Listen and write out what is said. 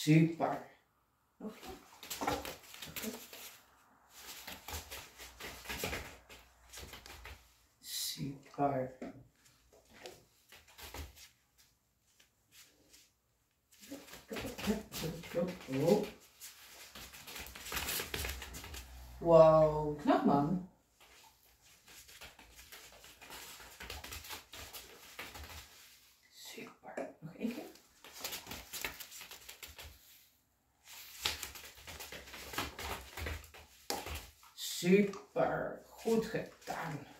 Super. Oké. Super. Oh. Wow, knap man. Super. Nog één keer. Super. Goed gedaan.